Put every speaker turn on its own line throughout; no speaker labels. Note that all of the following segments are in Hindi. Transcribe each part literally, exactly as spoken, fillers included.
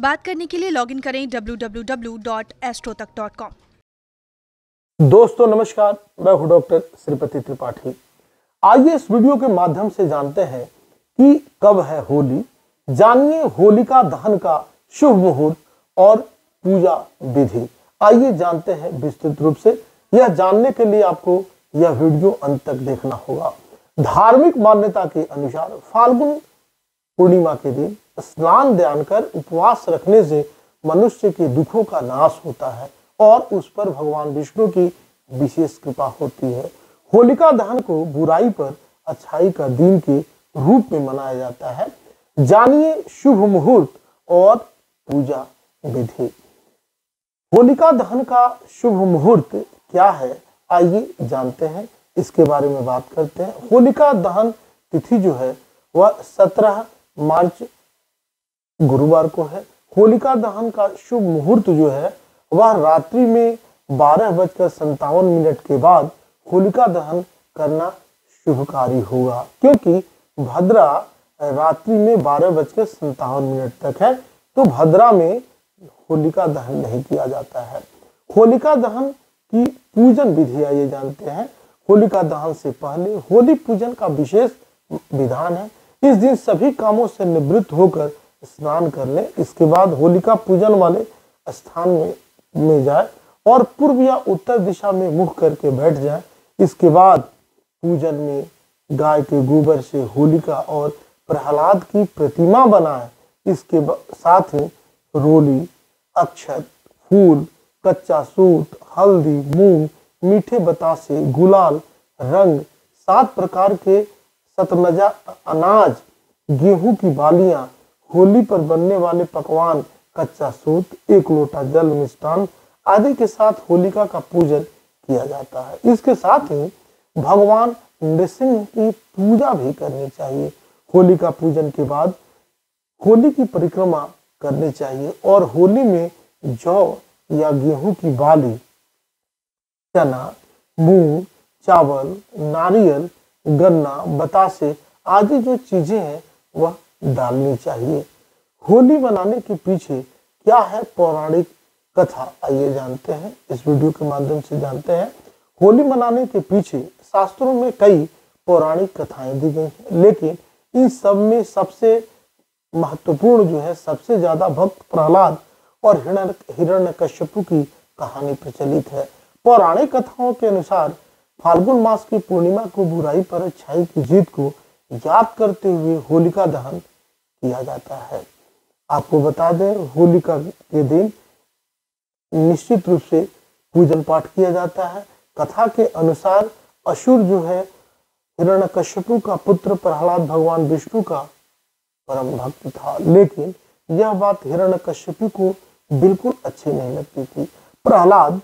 बात करने के लिए लॉगिन करें W W W dot AstroTak dot com.
दोस्तों नमस्कार, मैं हूं डॉक्टर श्रीपति त्रिपाठी। आइए इस वीडियो के माध्यम से जानते हैं कि कब है होली। जानिए होलिका दहन का शुभ मुहूर्त और पूजा विधि। आइए जानते हैं विस्तृत रूप से। यह जानने के लिए आपको यह वीडियो अंत तक देखना होगा। धार्मिक मान्यता के अनुसार फाल्गुन पूर्णिमा के दिन स्नान ध्यान कर उपवास रखने से मनुष्य के दुखों का नाश होता है और उस पर भगवान विष्णु की विशेष कृपा होती है। होलिका दहन को बुराई पर अच्छाई का दिन के रूप में मनाया जाता है। जानिए शुभ मुहूर्त और पूजा विधि। होलिका दहन का शुभ मुहूर्त क्या है, आइए जानते हैं, इसके बारे में बात करते हैं। होलिका दहन तिथि जो है वह सत्रह मार्च गुरुवार को है। होलिका दहन का शुभ मुहूर्त जो है वह रात्रि में बारह बजकर संतावन मिनट के बाद होलिका दहन करना शुभकारी होगा, क्योंकि भद्रा रात्रि में बारह बजकर संतावन मिनट तक है, तो भद्रा में होलिका दहन नहीं किया जाता है। होलिका दहन की पूजन विधि आइए जानते हैं। होलिका दहन से पहले होली पूजन का विशेष विधान है। इस दिन सभी कामों से निवृत्त होकर स्नान कर ले। इसके बाद होलिका पूजन वाले स्थान में, में जाए और पूर्व या उत्तर दिशा में मुख करके बैठ जाए। इसके बाद पूजन में गाय के गोबर से होलिका और प्रहलाद की प्रतिमा बनाए। इसके साथ ही रोली, अक्षत, फूल, कच्चा सूत, हल्दी, मूंग, मीठे बतासे, गुलाल, रंग, सात प्रकार के सतनजा अनाज, गेहूं की बालियां, होली पर बनने वाले पकवान, कच्चा सूत, एक लोटा जल, मिष्टान आदि के साथ होलिका का पूजन किया जाता है। इसके साथ ही भगवान नृसिंह की पूजा भी करनी चाहिए। होलिका पूजन के बाद होली की परिक्रमा करनी चाहिए और होली में जौ या गेहूं की बाली, चना, मूंग, चावल, नारियल, गन्ना, बतासे आदि जो चीजें हैं वह डालनी चाहिए। होली मनाने के पीछे क्या है पौराणिक कथा, आइए जानते हैं, इस वीडियो के माध्यम से जानते हैं। होली मनाने के पीछे शास्त्रों में कई पौराणिक कथाएं दी गई हैं, लेकिन इन सब में सबसे महत्वपूर्ण जो है, सबसे ज्यादा भक्त प्रहलाद और हिरण्यकश्यपु की कहानी प्रचलित है। पौराणिक कथाओं के अनुसार फाल्गुन मास की पूर्णिमा को बुराई पर अच्छाई की जीत को याद करते हुए होलिका दहन किया जाता है। आपको बता दें, होलिका के दिन निश्चित रूप से पूजन पाठ किया जाता है। कथा के अनुसार असुर जो है हिरण्यकश्यपु का पुत्र प्रहलाद भगवान विष्णु का परम भक्त था, लेकिन यह बात हिरण्यकश्यपु को बिल्कुल अच्छी नहीं लगती थी। प्रहलाद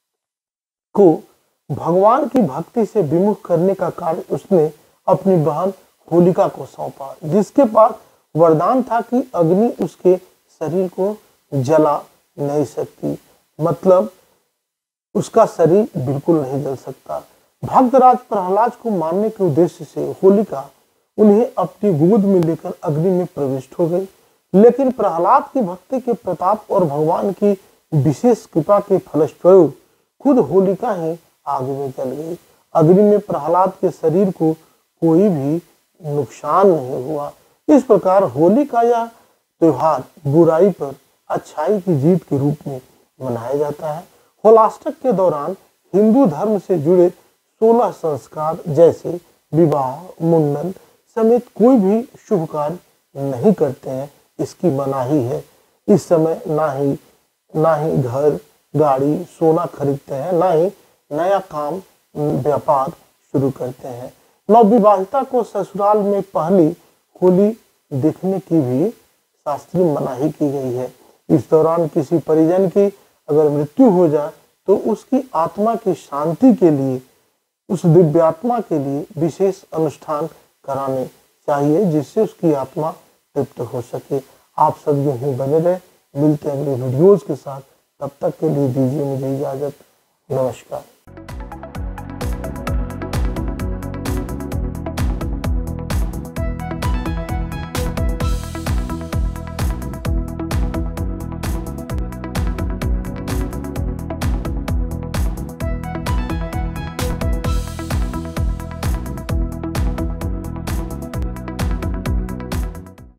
को भगवान की भक्ति से विमुख करने का कार्य उसने अपनी बहन होलिका को सौंपा, जिसके पास वरदान था कि अग्नि उसके शरीर को जला नहीं सकती, मतलब उसका शरीर बिल्कुल नहीं जल सकता। भक्तराज प्रहलाद को मारने के उद्देश्य से होलिका उन्हें अपनी गोद में लेकर अग्नि में प्रविष्ट हो गई, लेकिन प्रहलाद की भक्ति के प्रताप और भगवान की विशेष कृपा के फलस्वरूप खुद होलिका ही आग में जल गई। अग्नि में प्रहलाद के शरीर को कोई भी नुकसान नहीं हुआ। इस प्रकार होली का यह त्योहार बुराई पर अच्छाई की जीत के रूप में मनाया जाता है। होलाष्टक के दौरान हिंदू धर्म से जुड़े सोलह संस्कार जैसे विवाह, मुंडन समेत कोई भी शुभ कार्य नहीं करते हैं, इसकी मनाही है। इस समय ना ही ना ही घर, गाड़ी, सोना खरीदते हैं, ना ही नया काम, व्यापार शुरू करते हैं। नवविवाहिता को ससुराल में पहली होली देखने की भी शास्त्रीय मनाही की गई है। इस दौरान किसी परिजन की अगर मृत्यु हो जाए तो उसकी आत्मा की शांति के लिए, उस दिव्यात्मा के लिए विशेष अनुष्ठान कराने चाहिए, जिससे उसकी आत्मा तृप्त हो सके। आप सब यूं ही बने रहे। मिलते हैं अगले वीडियोज के साथ, तब तक के लिए दीजिए मुझे इजाजत। नमस्कार।